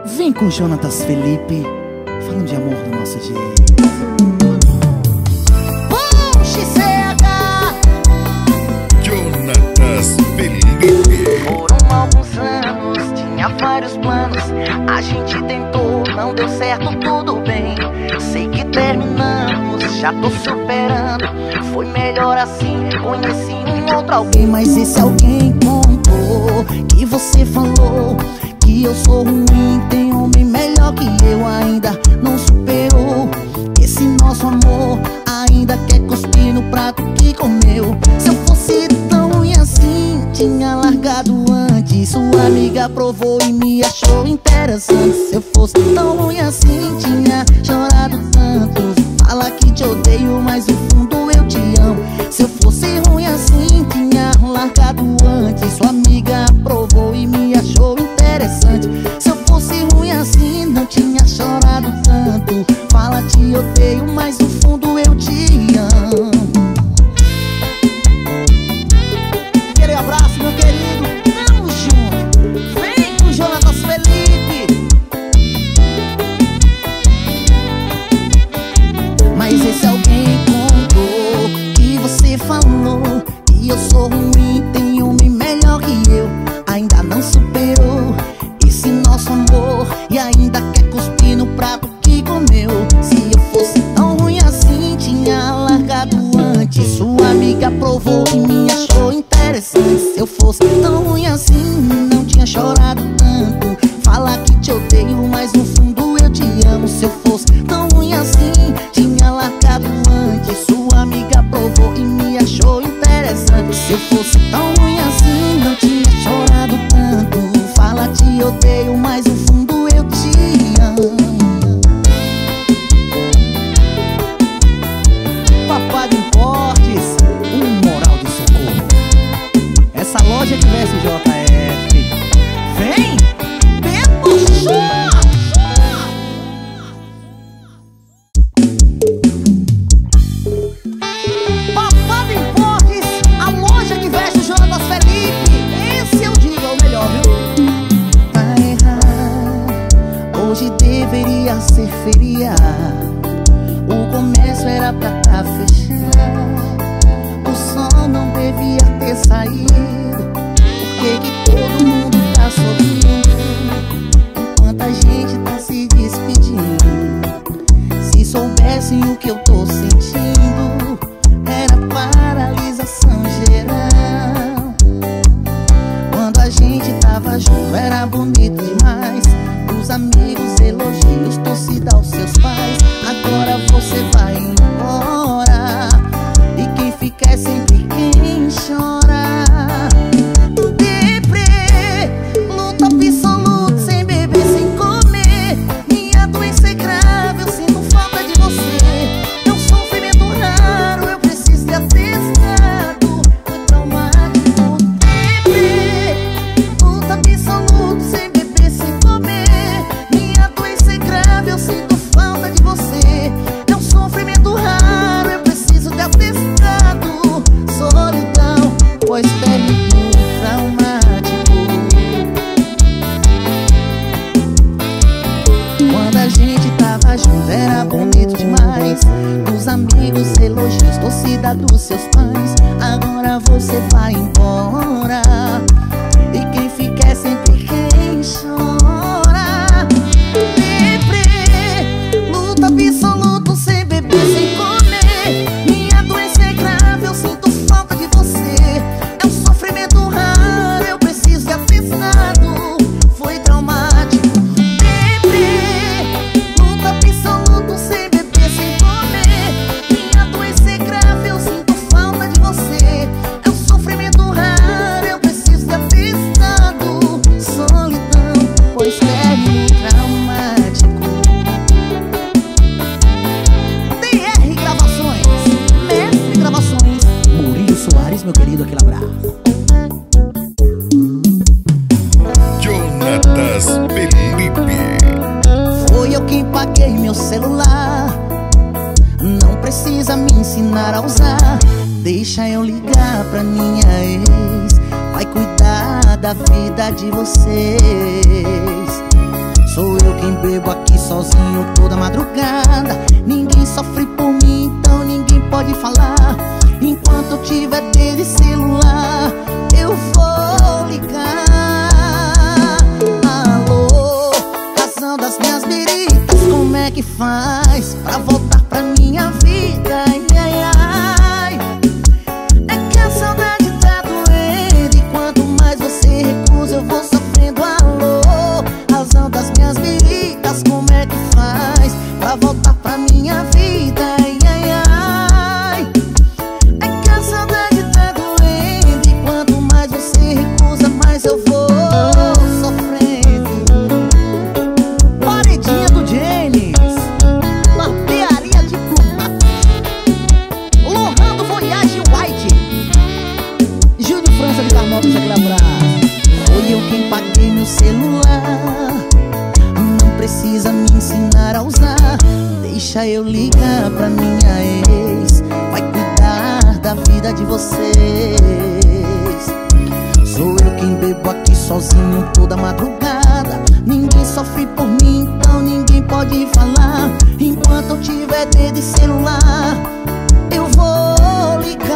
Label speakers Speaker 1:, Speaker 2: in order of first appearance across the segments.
Speaker 1: Vem com Jonatas Felipe, falando de amor do nosso jeito.
Speaker 2: Jonatas Felipe.
Speaker 3: Foram alguns anos, tinha vários planos. A gente tentou, não deu certo, tudo bem. Sei que terminamos, já tô superando. Foi melhor assim, conheci um outro alguém. Mas esse alguém contou que você falou que eu sou ruim, tem homem melhor que eu, ainda não superou. Esse nosso amor ainda quer cuspir no prato que comeu. Se eu fosse tão ruim assim, tinha largado antes. Sua amiga provou e me achou interessante. Se eu fosse tão ruim assim, tinha chorado tanto. Fala que te odeio, mas no fundo eu te amo. Se eu fosse ruim assim, tinha largado antes. Sua amiga provou e me achou interessante. Se eu fosse ruim assim, não tinha chorado tanto. Fala te odeio, mas no fundo eu te amo. Aquele abraço, meu querido, tamo junto. Vem com Jonatas Felipe. Mas esse alguém contou que você falou que eu sou ruim, tem homem melhor que eu, ainda não superou esse nosso amor e ainda quer cuspir no prato que comeu. Se eu fosse tão ruim assim, tinha largado antes. Sua amiga provou e me achou interessante. Se eu fosse tão ruim assim, não tinha chorado tanto. Fala que te odeio, mas no fundo eu te amo. Se eu fosse tão ruim assim, tinha largado antes. Sua amiga provou e me achou interessante. Se eu fosse tão ruim assim, não tinha chorado tanto. Fala te odeio, mas no fundo eu te amo. Papai de Importes, moral de socorro. Essa loja que veste JF. Vem, Bebo Show! Papai de Importes, a loja que veste Jonatas Felipe. Esse eu digo é o melhor, viu? Vai errar, hoje deveria ser feriado. O comércio era pra tá fechado. O sol não devia ter saído. Por que todo mundo tá sorrindo enquanto a gente tá se despedindo? Se soubessem o que eu tô sentindo, era paralisação geral. Quando a gente tava junto era bonito demais. Os amigos, elogios, torcida aos seus pais. Agora você vai embora e quem fica é sempre quem chora. Deprê, luta absoluta, sem beber, sem comer. Minha doença é grave, eu sinto falta de você. É um sofrimento raro, eu preciso de atestado. Foi traumático. Deprê, luta absoluta, sem beber, sem comer. Minha doença é grave, eu sinto falta de você. É um sofrimento raro, eu preciso de atestado. Solidão, pois terminou traumático. Quando a gente tava junto era bonito demais. Dos amigos, elogios, torcida dos seus pais. Agora você vai embora e quem fica é sempre quem chora. Deprê, luta absoluta, sem beber, sem comer. Minha doença é grave, eu sinto falta de você. É um sofrimento raro, eu preciso de atestado. Foi traumático. Deprê, luta absoluta, sem beber, sem comer. Minha doença é grave, eu sinto falta de você. É um sofrimento raro, eu preciso de atestado. Solidão, pois término traumático. DR Gravações, Mestre Gravações, Murilo Soares, meu querido, aquele abraço.
Speaker 2: Jonatas Felipe.
Speaker 3: Foi eu quem paguei meu celular. Não precisa me ensinar a usar. Deixa eu ligar pra minha ex. Vai cuidar da vida de vocês. Sou
Speaker 1: sozinho toda madrugada. Ninguém sofre por mim, então ninguém pode falar. Enquanto eu tiver dele celular, eu vou ligar. Alô, razão das minhas biritas, como é que faz pra voltar pra minha vida? Ai, ai, ai. É que a saudade tá doendo e quanto mais você recusa eu vou sofrendo. Alô, razão das minhas biritas, como é que faz pra voltar pra minha vida? Ai, ai, ai. É que a saudade tá doendo e quanto mais você recusa, mais eu vou sofrendo. Paredinha do James, barbearia de Plumato, Lohan do Voyage White, Júlio França de Carmópolis, aquele abraço. Foi eu quem paguei meu celular, não precisa me ensinar a usar. Deixa eu ligar pra minha ex, vai cuidar da vida de vocês. Sou eu quem bebo aqui sozinho toda madrugada. Ninguém sofre por mim, então ninguém pode falar. Enquanto eu tiver dedo e celular, eu vou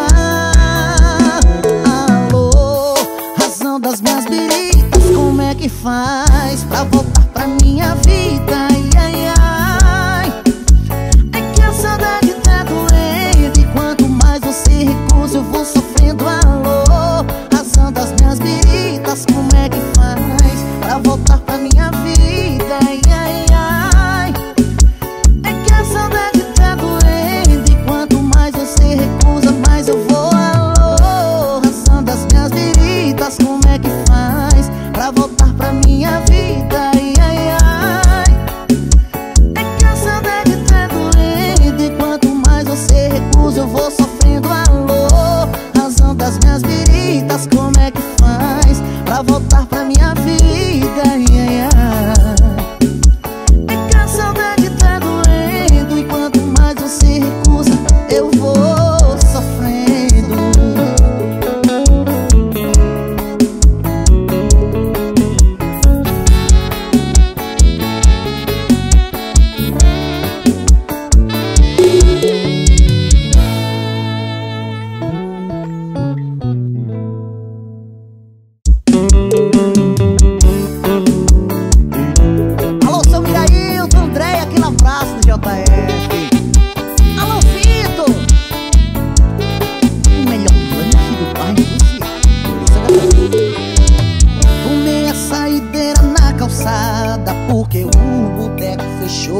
Speaker 1: ligar. Alô, razão das minhas biritas, como é que faz pra voltar pra minha vida? Ai, ai, ai. É que a saudade tá doendo e quanto mais você recusa eu vou sofrendo. Alô, razão das minhas biritas, como é que faz pra voltar pra minha vida? Ai, ai, ai. É que a saudade tá doendo e quanto mais você recusa, mais eu vou. Alô, razão das minhas biritas, como é que faz pra voltar pra minha vida? Ai, ai, ai. É que a saudade tá doendo e quanto mais você recusa eu vou sofrendo. Alô, razão das minhas biritas, como é que faz pra voltar pra minha vida? Ai, ai, ai. É que a saudade tá doendo e quanto mais você recusa eu vou sofrendo. Alô, seu Mirailton, André, aquele abraço do JF. Alô, Vitor, o melhor lanche do bairro do Ceará. Tomei a saideira na calçada porque o boteco fechou.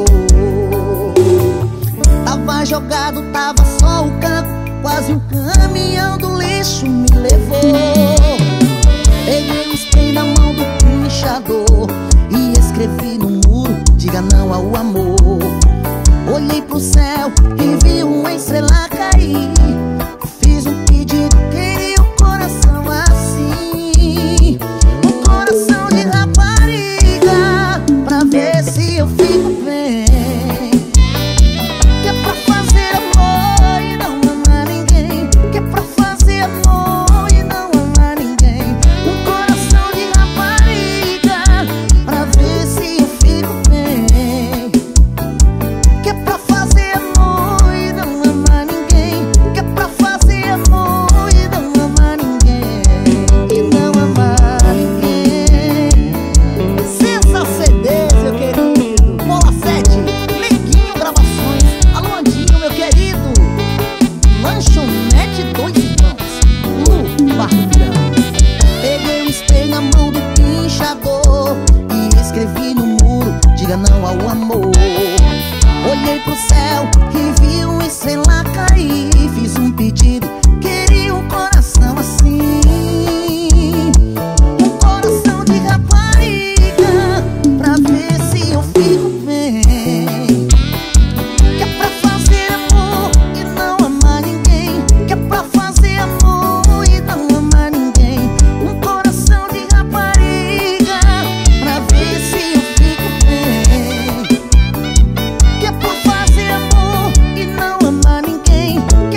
Speaker 1: Tava jogado, tava só o canto, quase um caminhão do lixo me levou. Peguei o spray na mão do pinchador e escrevi no muro, diga não ao amor. Olhei pro céu e vi uma estrela cair. Fiz um pedido, queria um coração assim, um coração de rapariga, pra ver se eu fico bem. Que é pra fazer amor e não amar ninguém. Que é pra fazer amor e não amar ninguém. Um coração de rapariga, pra ver se eu fico bem. Que é pra fazer amor e não amar ninguém. Que é pra fazer amor e não amar ninguém. E não amar ninguém. Sensa CDs, meu querido. Bola 7, Neguinho Gravações. Alô, Andinho, meu querido. Lanchonete Dois Irmãos, Lu Barbeirão. Peguei um espelho na mão do pinchador e escrevi no muro, diga não ao amor. Olhei pro céu e vi uma estrela cair. Fiz um pedido, queria um coração assim, um coração de rapariga, pra ver se eu fico bem. Que é pra fazer amor e não amar ninguém. Que é pra fazer amor e não amar ninguém. Um coração de rapariga, pra ver se eu fico bem. Que é pra fazer amor e não amar ninguém. Que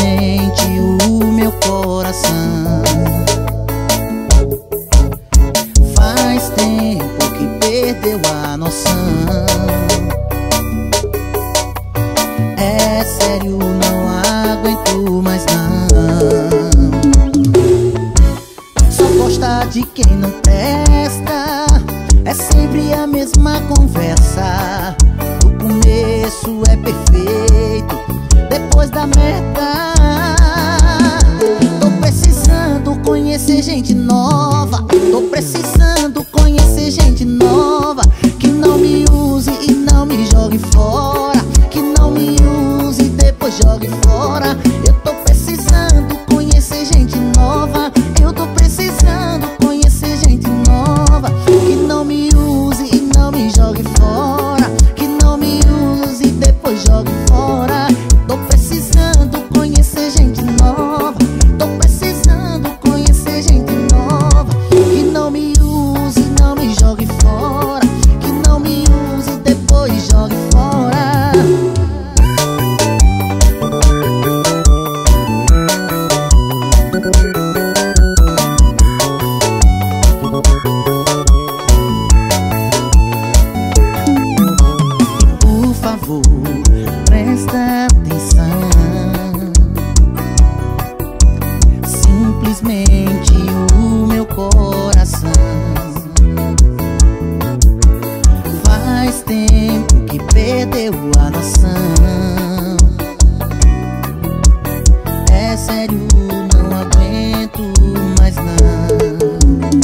Speaker 1: simplesmente o meu coração. Faz tempo que perdeu a noção. É sério, não aguento mais não. Só gosta de quem não presta. É sempre a mesma conversa. No começo é perfeito, depois da merda. Tô precisando conhecer gente nova. Tô precisando conhecer gente nova. Que não me use e não me jogue fora. Que não me use e depois jogue fora. Eu tô precisando conhecer gente nova. Eu tô precisando conhecer gente nova. Que não me use e não me jogue fora. Que não me use e depois jogue fora. Tô precisando conhecer gente nova. Tô precisando conhecer gente nova. Que não me use e não me jogue fora. Que não me use e depois jogue fora. Por favor, presta atenção. Simplesmente o meu coração. Faz tempo que perdeu a noção. É sério, não aguento mais não.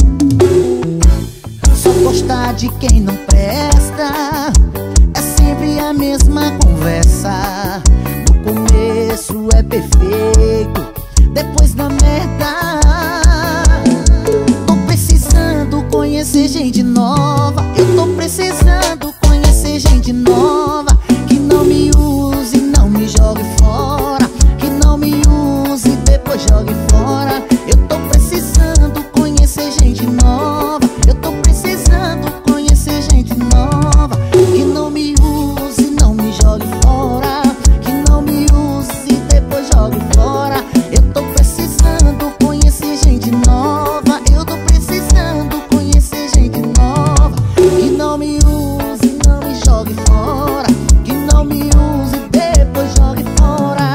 Speaker 1: Só gostar de quem não presta. É sempre a mesma conversa. No começo é perfeito, depois da merda. Tô precisando conhecer gente nova. Eu tô precisando conhecer gente nova. Que não me use e não me jogue fora. Que não me use e depois jogue fora. Eu tô precisando conhecer gente nova. Eu tô precisando conhecer gente nova. Que não me use e não me jogue fora. Que não me use e depois jogue fora. Eu tô precisando conhecer gente nova. Eu tô precisando conhecer gente nova. Que não me use e não me jogue fora. Que não me use e depois jogue fora.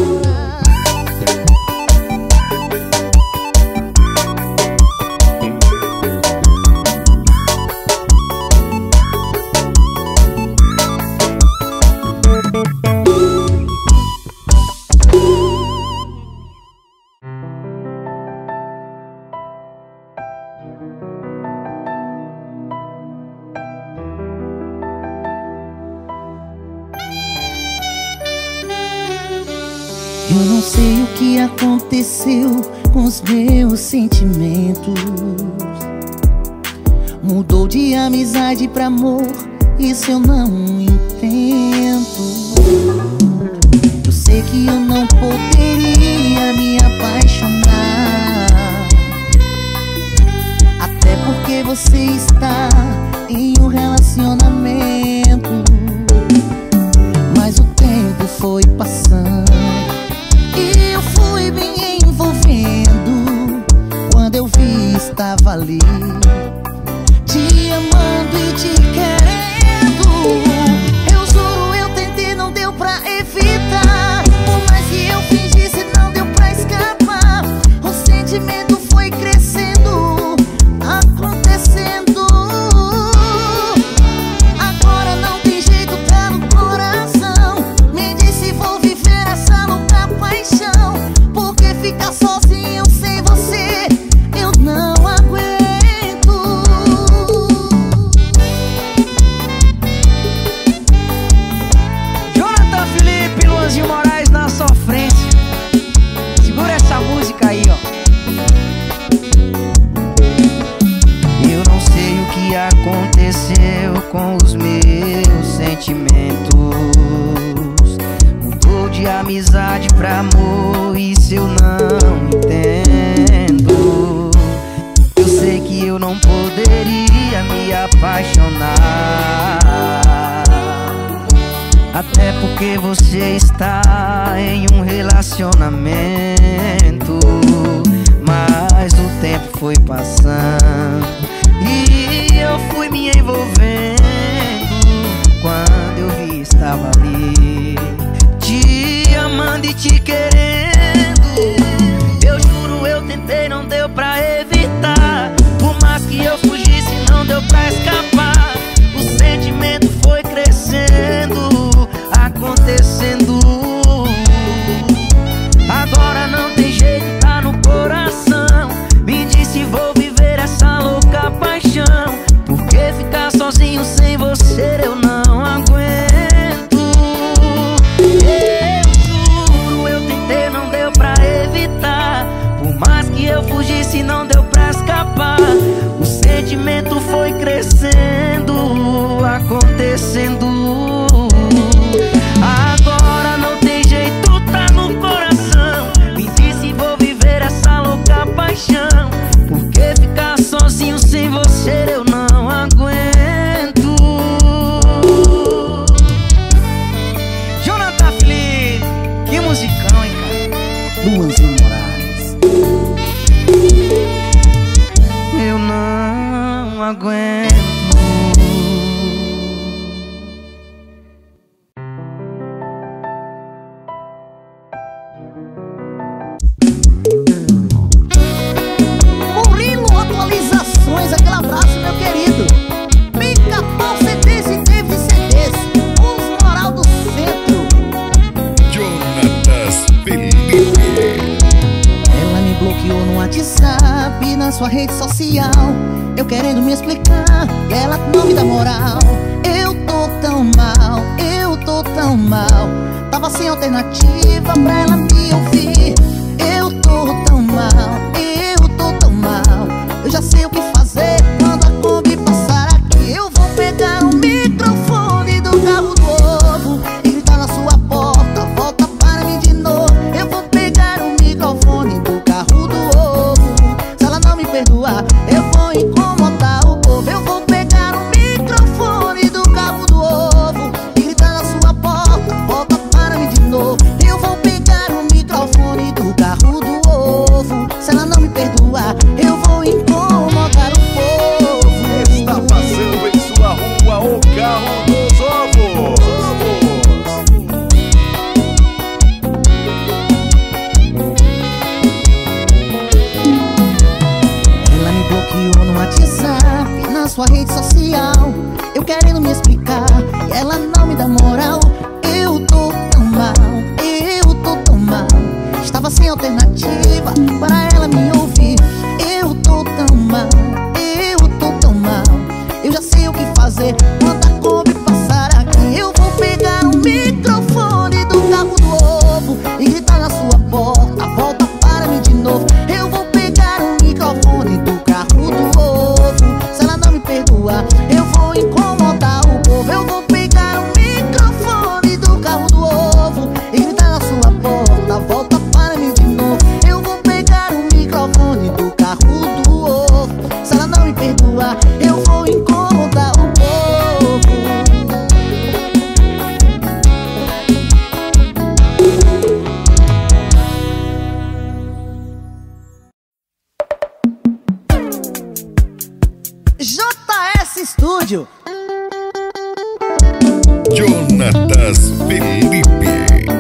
Speaker 1: Eu não sei o que aconteceu com os meus sentimentos. Mudou de amizade pra amor, isso eu não entendo. Eu sei que eu não poderia me apaixonar, até porque você está em um relacionamento. Mas o tempo foi passando e eu fui me envolvendo. Quando eu vi, estava ali, te amando e te querendo. Eu juro, eu tentei, não deu pra evitar. Por mais que eu fingisse, não deu pra escapar. O sentimento foi crescendo, acontecendo. Agora não tem jeito, tá no coração. Me disse, vou viver essa louca paixão. Porque ficar sozinho sem você eu não aguento.
Speaker 3: É porque você está em um relacionamento, mas o tempo foi passando e eu fui me envolvendo. Quando eu vi, estava ali, te amando e te querendo. Eu juro, eu tentei, não deu pra evitar. Por mais que eu fugisse, não deu pra escapar. O sentimento foi crescendo, acontecendo. Agora não tem jeito, tá no coração. Me disse, vou viver essa louca paixão. Porque ficar sozinho sem você eu não aguento. Eu juro, eu tentei, não deu pra evitar. Por mais que eu fugisse, não deu pra escapar. O sentimento foi crescendo, acontecendo. Agora não tem jeito, tá no coração. Me disse, vou viver essa louca paixão. Porque ficar sozinho sem você eu não aguento. Jonathan Felipe, que musicão, hein, cara?
Speaker 1: Luanzinho Moraes.
Speaker 3: Eu não aguento.
Speaker 1: Murilo Atualizações, aquele abraço, meu querido. Pica-Pau CDs e David CDs, os Moral do Centro.
Speaker 2: Jonatas Felipe.
Speaker 1: Ela me bloqueou no WhatsApp, na sua rede social. Eu querendo me explicar, e ela não me dá moral. Eu tô tão mal, eu tô tão mal. Tava sem alternativa pra ela me ouvir. Eu tô tão mal, eu tô tão mal. Eu já sei o que fazer quando a Kombi passar aqui. Eu vou pegar o microfone do carro novo e gritar na sua porta, volta para mim de novo. Eu vou pegar o microfone do carro do ovo. Se ela não me perdoar, eu vou incomodar o povo. Eu vou pegar o microfone do carro do ovo e gritar na sua porta, volta para mim de novo. Eu vou pegar o microfone do carro do ovo. Se ela não me perdoar, eu vou incomodar o povo.
Speaker 2: Está passando em sua rua o carro dos ovos.
Speaker 1: Ela me bloqueou no WhatsApp, na sua rede social. Eu querendo me explicar, e ela não me dá moral. Eu tô tão mal, eu tô tão mal. Estava sem alternativa para ela me ouvir. Eu tô tão mal, eu tô tão mal. Eu já sei o que fazer quando a Kombi passar aqui. Eu vou pegar o microfone do carro do ovo e gritar na sua porta, volta para mim de novo. Eu vou pegar o microfone do carro do ovo. Se ela não me perdoar, eu vou incomodar o povo. Eu vou pegar o microfone do carro do ovo e gritar na sua porta, volta para mim de novo. Eu vou pegar o microfone do carro do ovo. Se ela não me perdoar, eu vou incomodar o povo. JS Studio.
Speaker 2: Jonatas Felipe.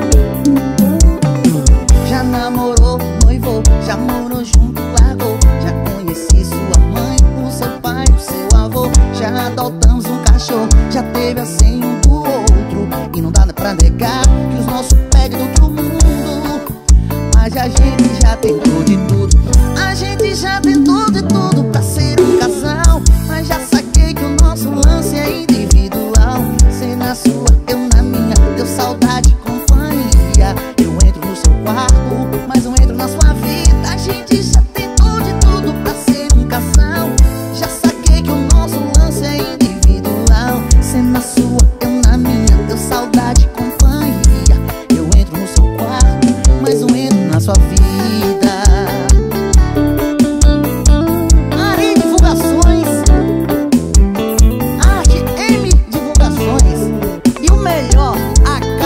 Speaker 1: Já namorou, noivou, já morou junto, largou. Já conheci sua mãe, o seu pai, o seu avô. Já adotamos um cachorro, já teve assim um do outro. E não dá pra negar que os nossos pegam do outro mundo. Mas a gente já tentou de tudo. A gente já tentou de tudo pra ser um casal. Mas já saquei que o nosso lance é individual. Cê na sua, eu na minha, deu saudade e companhia. Eu entro no seu quarto, mas não entro na sua vida. A gente já tentou de tudo pra ser um casal. Já saquei que o nosso lance é individual. Cê na sua, eu na minha, deu saudade e companhia. Eu entro no seu quarto, mas não entro na sua vida. Ari Divulgações, Arte M Divulgações. E o melhor, a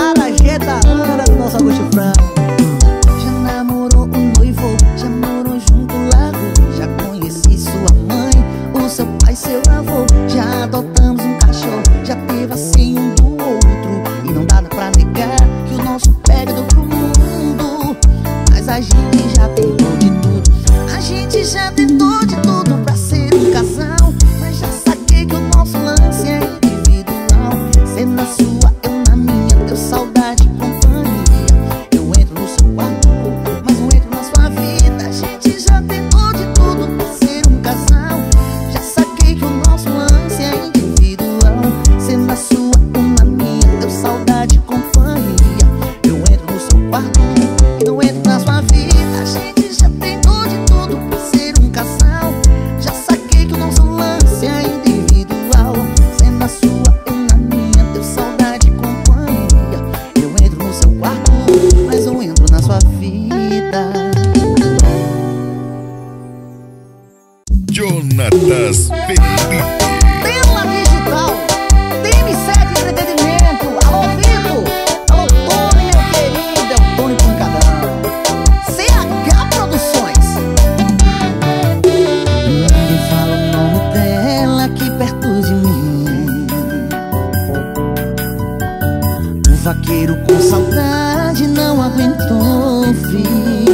Speaker 3: gente já tentou de tudo. A gente já tentou de tudo pra ser um casal, mas já saquei que o nosso lance é individual. Cê na sua, eu na minha, deu saudade e companhia. Eu entro no seu quarto, mas não entro na sua vida. A gente já tentou de tudo pra ser um casal, já saquei que o nosso lance é individual. Cê na sua, eu na minha, deu saudade e companhia. Eu entro no seu quarto e não entro na sua vida. A gente já tentou de tudo pra ser um casal, já saquei que o nosso lance é individual. Cê na sua, eu na minha, deu saudade e companhia. Eu entro no seu quarto, mas não entro na sua vida.
Speaker 2: Jonatas Felipe.
Speaker 1: Tela digital, TM7 Entretenimento. Alô, Vitor. Alô, Tony, meu querido. É o Tony Pancadão. CH Produções.
Speaker 3: Ninguém fala o nome dela aqui perto de mim. O vaqueiro com saudade não aguentou ouvir.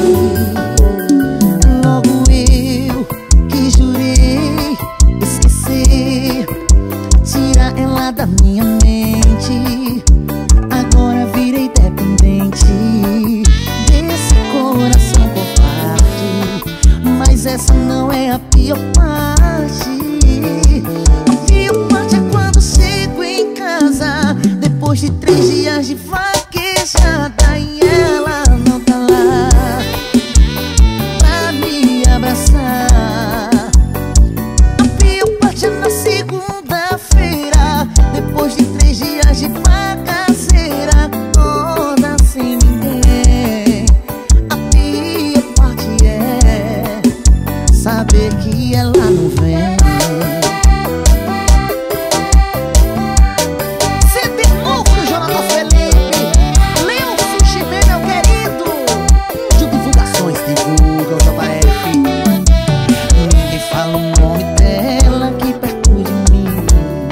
Speaker 3: Logo eu que jurei esquecer, tirar ela da minha mente. Agora virei dependente desse coração covarde. Mas essa não é a pior parte. A pior parte é quando chego em casa depois de 3 dias de vaquejada e ela não tá lá pra me abraçar. A pior parte é na segunda-feira, depois de 3 dias de bagaceira, toda sem ninguém. A pior parte é saber que ela não vem.
Speaker 1: CD novo do Jonatas Felipe. Leon Sushi, meu querido.
Speaker 3: De divulgações, divulga o JF. Ninguém fala o nome dela aqui perto de mim.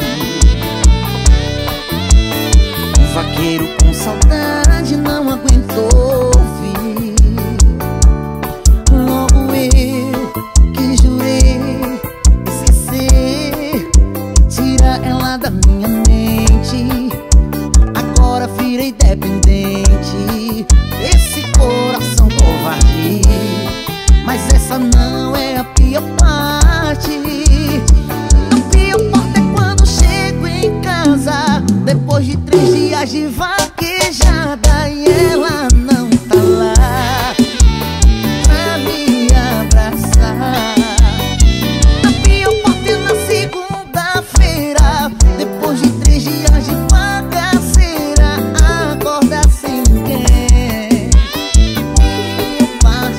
Speaker 3: O vaqueiro com saudade não aguentou ouvir. Logo eu que jurei esquecer, tirar ela da minha mente. Agora virei dependente desse coração covarde. Mas essa não é a pior parte. A pior parte é quando chego em casa depois de 3 dias de vaquejada e ela não tá lá pra me abraçar. A pior parte é na segunda-feira, depois de 3 dias de bagaceira, acorda sem ninguém. A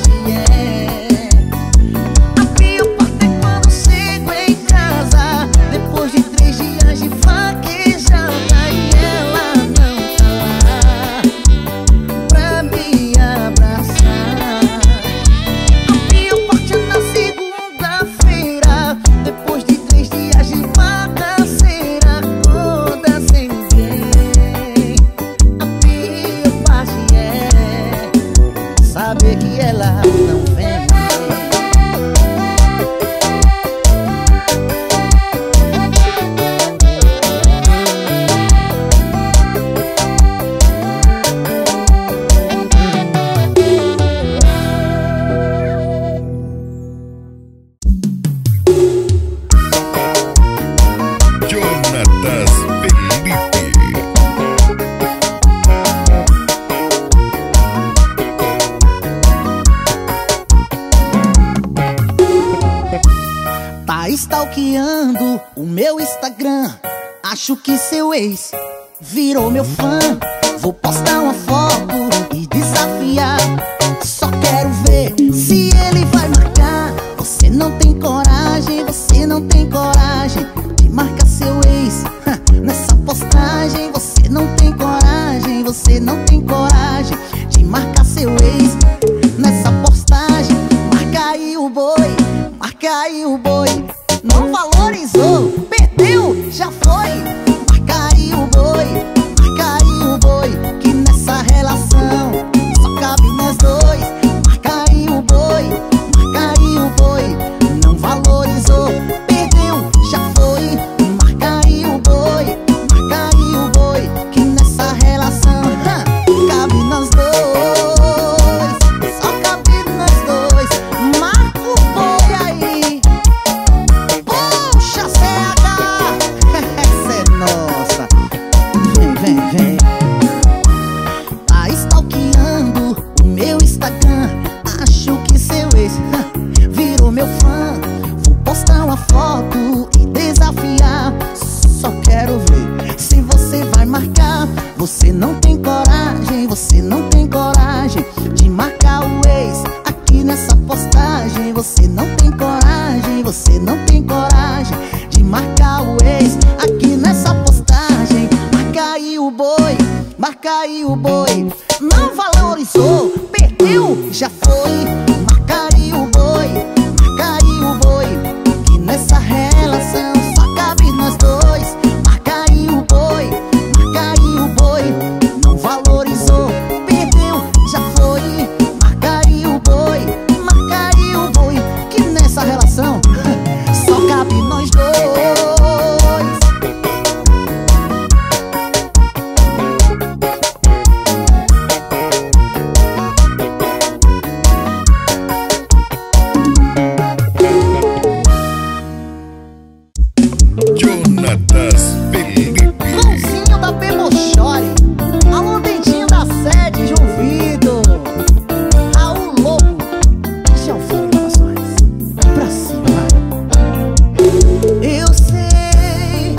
Speaker 3: pior parte é quando chego em casa depois de 3 dias de vaquejada e ela não tá lá pra me abraçar. A pior parte é na segunda-feira, depois de 3 dias de bagaceira, toda sem ninguém. A pior parte é saber que ela não vem.
Speaker 2: Jonatas Felipe.
Speaker 3: Tá stalkeando o meu Instagram. Acho que seu ex virou meu fã. Vou postar uma foto e desafiar. Só quero ver se ele vai marcar. Você não tem coragem, você não tem coragem de marcar seu ex nessa postagem. Você não tem coragem, você não tem coragem de marcar seu ex nessa postagem. Marca aí o boi, marca aí o boi. Não valorizou, perdeu, já foi. Marca aí o boi, marca aí o boi, que nessa relação
Speaker 1: você não tem coragem, você não tem coragem de marcar o ex aqui nessa postagem. Marca aí o boi, marca aí o boi. Não valorizou, perdeu, já foi. Marca aí o boi, marca aí o boi, que nessa relação só cabe nós dois. Marca aí o boi, marca aí o boi. Não valorizou, perdeu, já foi. Marca aí o boi, marca aí o boi, que nessa relação só cabe nós dois.
Speaker 2: Jonatas Felipe.
Speaker 1: Mãozinho da Pemochore, alô dentinho da sede, João Vitor, Raul Lobo, Gelfone Gravações, pra cima. Eu sei,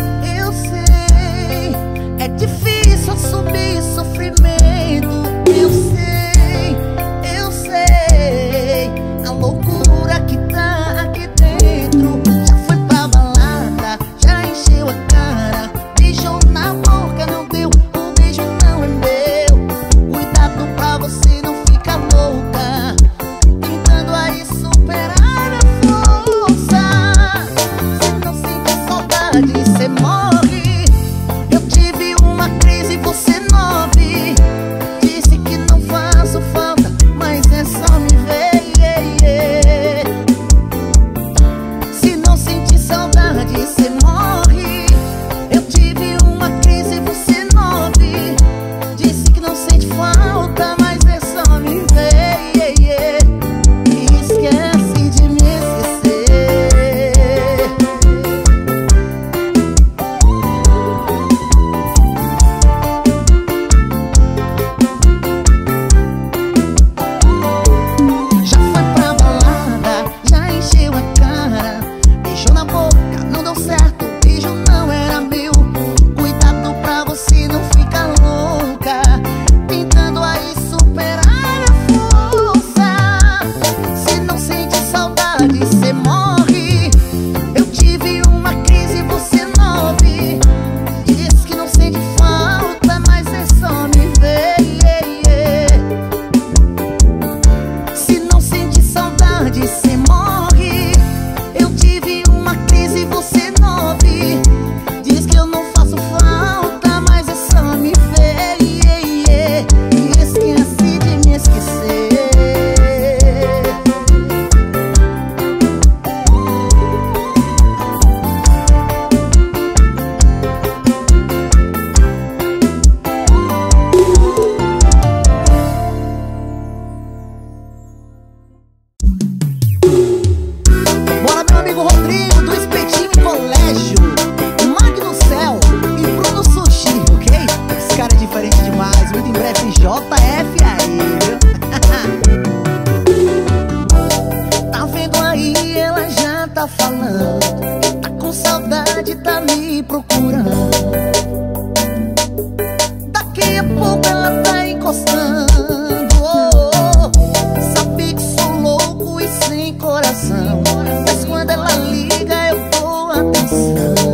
Speaker 1: é difícil assumir sofrimento. Eu sei, a loucura que tá aqui dentro. Já foi pra balada, já encheu a cara, beijou na boca, não deu, o beijo não é meu. Cuidado pra você não ficar louca, tentando aí superar a força. Se não sente saudade, cê morre. Eu tive uma crise, você 9. Disse que não faço falta, mas é só me ver. Se não sente saudade, cê morre. Eu tive uma crise, você 9. Disse que não sente falta, mas é só me ver. Esquece de me esquecer. Já foi pra balada, já encheu a cara, beijou na boca, não deu certo, o beijo não era meu. Cuidado pra você não ficar louca, tentando aí superar a força. Se não sente saudade, cê morre. Eu tive uma crise, você 9. Diz que não sente falta, mas é só me ver. Se não sente saudade, cê morre. Eu tive uma crise, você 9. Diz que eu não faço falta, mas é só me ver. Esquece de me esquecer. Bora, meu amigo Rodrigo, do Espetinho e Colégio, Magno Céu e Bruno Sushi, ok? Esse cara é diferente demais, muito em breve JF aí, viu? Tá vendo aí, ela já tá falando, tá com saudade, tá me procurando. Daqui a pouco ela tá encostando. Sabe que sou louco e sem coração, mas quando ela liga eu dou atenção.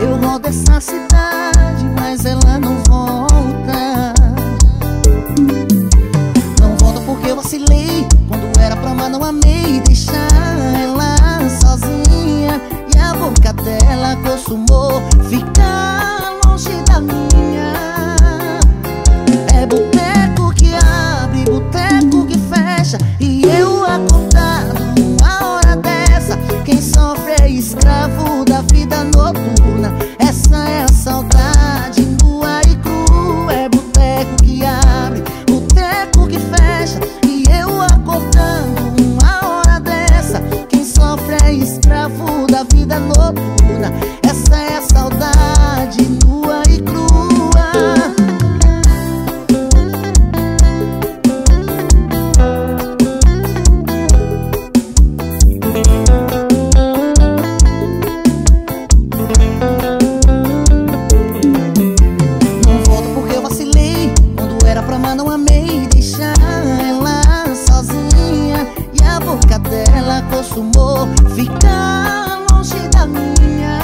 Speaker 1: Eu rodo essa cidade, mas ela não volta. Não volta porque eu vacilei. Quando era pra amar não amei. Deixar ela sozinha e a boca dela acostumou ficar longe da minha. É boteco que abre, boteco que fecha, e eu acordado uma hora dessa. Quem sofre é escravo da vida noturna. Essa é a saudade nua e crua. É boteco que abre, boteco que fecha, e eu acordando uma hora dessa. Quem sofre é escravo da vida noturna. Essa é a saudade nua e crua. Acostumou ficar longe da minha.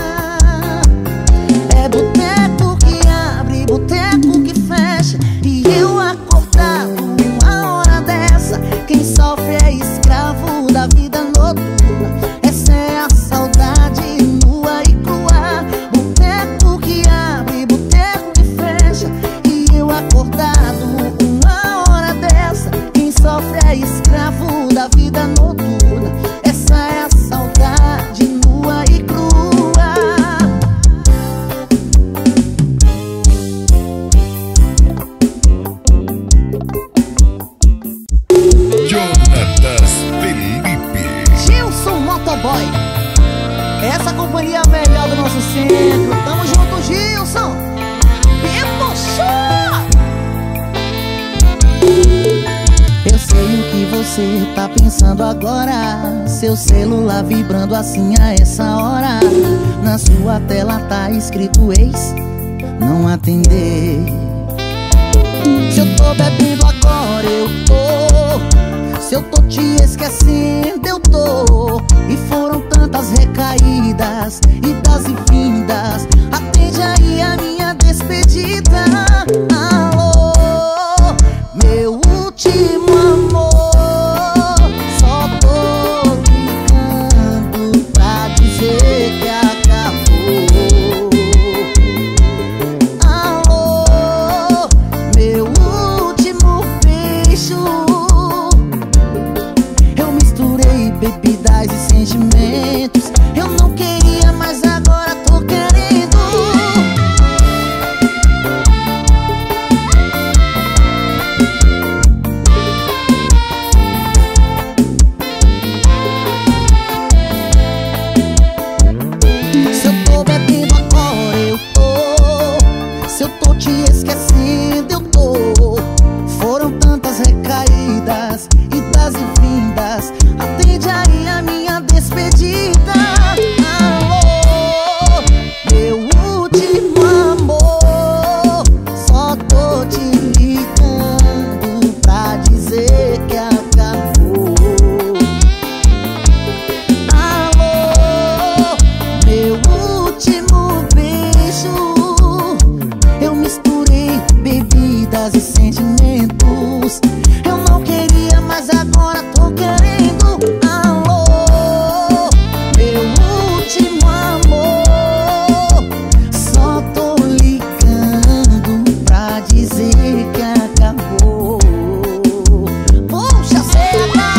Speaker 1: É boteco que abre, boteco que fecha, e eu acordado uma hora dessa. Quem sofre é escravo da vida noturna. Essa é a saudade nua e crua. Boteco que abre, boteco que fecha, e eu acordado uma hora dessa. Quem sofre é escravo da vida noturna. Essa é a saudade nua e crua.
Speaker 2: Jonatas Felipe,
Speaker 1: Gilson Motoboy, essa companhia melhor do nosso centro. Tamo junto, Gilson. Pipo Show. Eu sei o que você tá pensando agora. Seu celular vibrando assim a essa hora. Na sua tela tá escrito ex, não atender. Se eu tô bebendo agora eu tô, se eu tô te esquecendo eu tô. E foram tantas recaídas, idas e vindas. Atende aí a minha despedida. Alô, meu último amor. Só tô ligando pra dizer que acabou. Alô, meu último beijo. Eu misturei bebidas e sentimentos. Eu não queria, mas agora tô querendo. Se eu tô bebendo agora eu tô, se eu tô te esquecendo eu tô. Foram tantas recaídas, idas e vindas. Atende aí a minha despedida. Alô, meu último amor. Só tô te ligando pra dizer que acabou. Alô, meu último beijo. Eu misturei bebidas e sentimentos. Eu não queria, mas agora tô querendo. Alô, meu último amor. Só tô ligando pra dizer que acabou. Puxa, seda!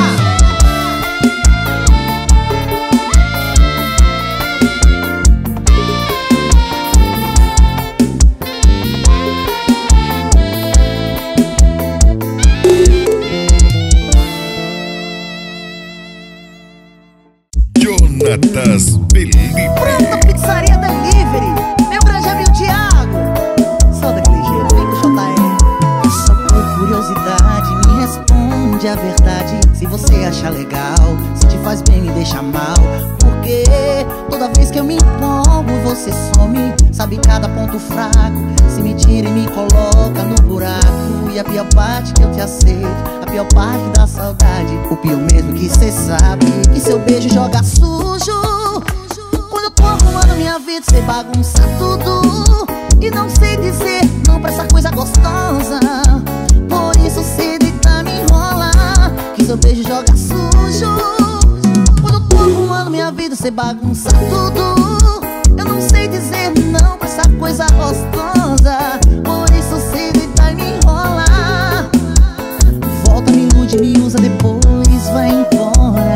Speaker 2: Jonatas Felipe,
Speaker 1: Pronta Pizzaria Delivery, meu grande amigo Thiago. Só daquele jeito, vem com JR. Só por curiosidade, me responde a verdade. Se você acha legal, se te faz bem, me deixa mal. Porque toda vez que eu me empolgo, você some. Sabe cada ponto fraco, se me tira e me coloca no buraco. E a pior parte que eu te aceito, a pior parte da saudade. O pior mesmo que cê sabe, que seu beijo joga sujo. Quando eu tô arrumando minha vida, cê bagunça tudo. E não sei dizer não pra essa coisa gostosa. Por isso cê deita, me enrola, que seu beijo joga sujo. Quando eu tô arrumando minha vida, cê bagunça tudo. Eu não sei dizer não pra essa coisa gostosa. Por isso cê deita e me enrola. Volta, me ilude, me usa, depois vai embora.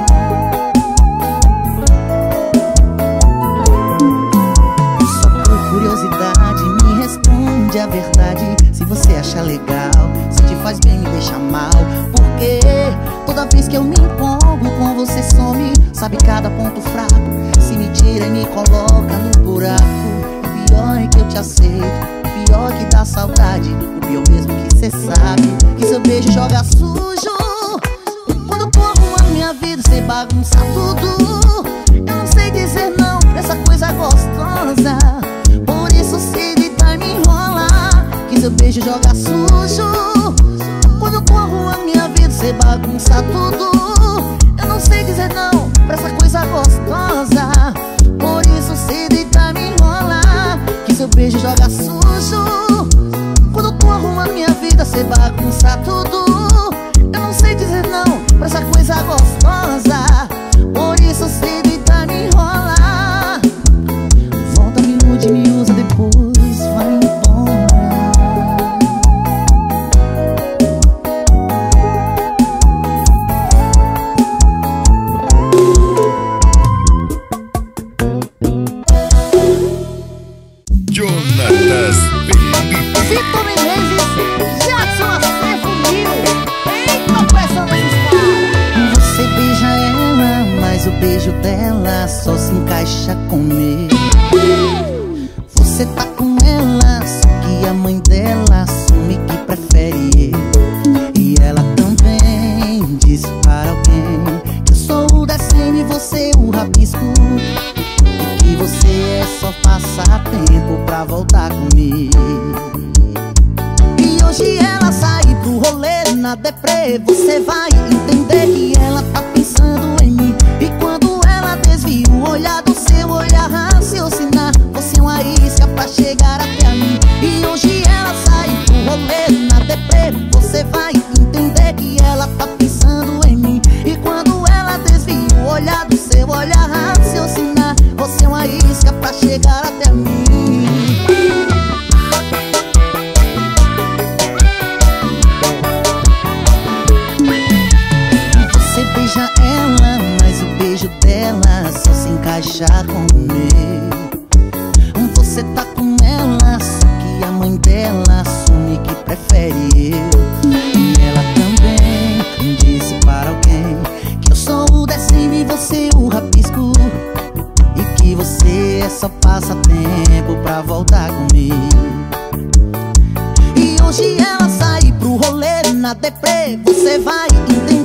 Speaker 1: Só por curiosidade me responde a verdade. Se você acha legal, se te faz bem, me deixa mal. Porque toda vez que eu me empolgo com você some. Sabe cada ponto fraco, se me tira e me coloca no buraco. O pior é que eu te aceito, o pior é que dá saudade. O pior mesmo que cê sabe, que seu beijo joga sujo. Quando eu tô arrumando minha vida, cê bagunça tudo. Eu não sei dizer não pra essa coisa gostosa. Por isso cê deita e me enrola, que seu beijo joga sujo. Quando eu tô arrumando minha vida, cê bagunça tudo. Eu não sei dizer não pra essa coisa gostosa. Por isso cê deita e me enrola, que seu beijo joga sujo. Quando eu tô arrumando minha vida, cê bagunça tudo. Eu não sei dizer não pra essa coisa gostosa. Por isso cê deita e me enrola. Volta, me ilude, me usa, depois vai embora.
Speaker 2: Jonatas Baby.
Speaker 1: Vitor Menezes, Jackson Acervo Mil. Eita pressão desses caras. Você beija ela, mas o beijo dela só se encaixa com o meu. Você tá com ela, só que a mãe dela assume que prefere eu. E ela também disse para alguém que eu sou o desenho e você o rabisco. E você é só passatempo pra voltar comigo. E hoje ela sai pro rolê na deprê. Você vai entender que ela tá pensando em mim. E quando ela desvia o olhar do seu olhar raciocinar, você é uma isca pra chegar até a mim. E hoje ela sai pro rolê na deprê. Você vai entender que ela tá pensando em mim. E quando ela desvia o olhar do seu olhar raciocinar, você é uma isca pra chegar até mim. Você beija ela, mas o beijo dela só se encaixa com o meu. Você tá com ela, só que a mãe dela assume que prefere eu. E ela também disse para alguém que eu sou o desenho e você o rabisco. E que você é só passatempo pra voltar comigo. E hoje ela sai pro rolê na deprê. Você vai entender